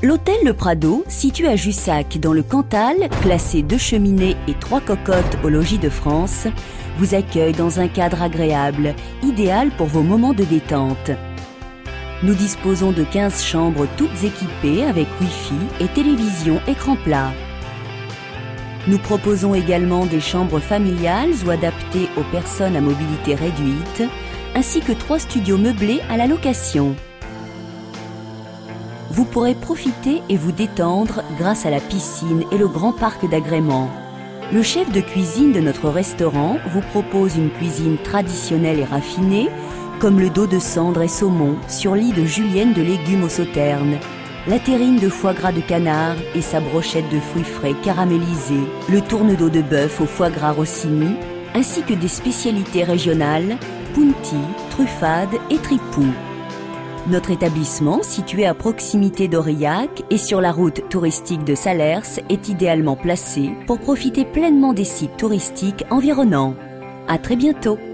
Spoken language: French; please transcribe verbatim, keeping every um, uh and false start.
L'hôtel Le Prado, situé à Jussac dans le Cantal, classé deux cheminées et trois cocottes au Logis de France, vous accueille dans un cadre agréable, idéal pour vos moments de détente. Nous disposons de quinze chambres toutes équipées avec Wi-Fi et télévision écran plat. Nous proposons également des chambres familiales ou adaptées aux personnes à mobilité réduite, ainsi que trois studios meublés à la location. Vous pourrez profiter et vous détendre grâce à la piscine et le grand parc d'agrément. Le chef de cuisine de notre restaurant vous propose une cuisine traditionnelle et raffinée, comme le dos de cendre et saumon sur lit de julienne de légumes au sauterne, la terrine de foie gras de canard et sa brochette de fruits frais caramélisés, le tourne-dos de bœuf au foie gras rossini, ainsi que des spécialités régionales, punti, truffade et tripou. Notre établissement, situé à proximité d'Aurillac et sur la route touristique de Salers, est idéalement placé pour profiter pleinement des sites touristiques environnants. À très bientôt!